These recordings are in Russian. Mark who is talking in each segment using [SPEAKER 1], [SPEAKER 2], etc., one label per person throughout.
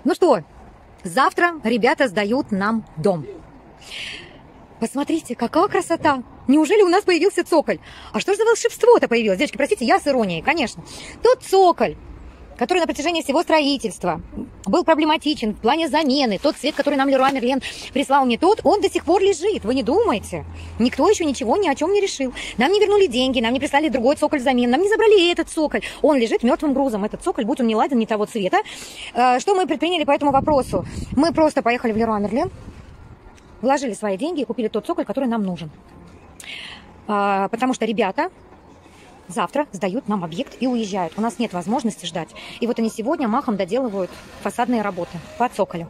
[SPEAKER 1] Ну что, завтра ребята сдают нам дом. Посмотрите, какая красота! Неужели у нас появился цоколь? А что же за волшебство-то появилось? Девочки, простите, я с иронией, конечно. Тот цоколь, который на протяжении всего строительства был проблематичен в плане замены. Тот цвет, который нам Леруа Мерлен прислал не тот, он до сих пор лежит. Вы не думаете? Никто еще ничего ни о чем не решил. Нам не вернули деньги, нам не прислали другой цоколь взамен, нам не забрали этот цоколь. Он лежит мертвым грузом, этот цоколь, будь он не ладен, не того цвета. Что мы предприняли по этому вопросу? Мы просто поехали в Леруа Мерлен, вложили свои деньги и купили тот цоколь, который нам нужен. Потому что ребята завтра сдают нам объект и уезжают. У нас нет возможности ждать. И вот они сегодня махом доделывают фасадные работы по цоколю.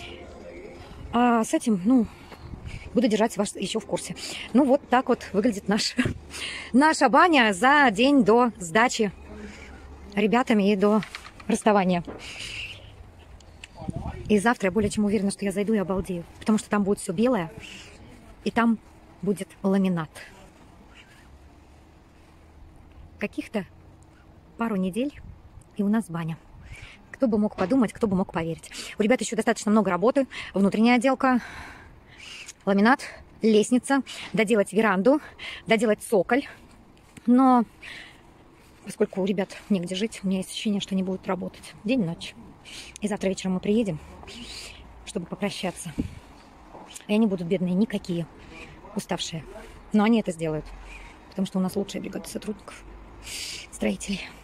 [SPEAKER 1] А с этим, буду держать вас еще в курсе. Ну, вот так вот выглядит наша баня за день до сдачи ребятами и до расставания. И завтра я более чем уверена, что я зайду и обалдею. Потому что там будет все белое, и там будет ламинат. Каких-то пару недель, и у нас баня. Кто бы мог подумать, кто бы мог поверить. У ребят еще достаточно много работы. Внутренняя отделка, ламинат, лестница, доделать веранду, доделать цоколь. Но поскольку у ребят негде жить, у меня есть ощущение, что они будут работать день и ночь. И завтра вечером мы приедем, чтобы попрощаться. И они будут бедные, никакие, уставшие. Но они это сделают, потому что у нас лучшая бригада сотрудников, строителей.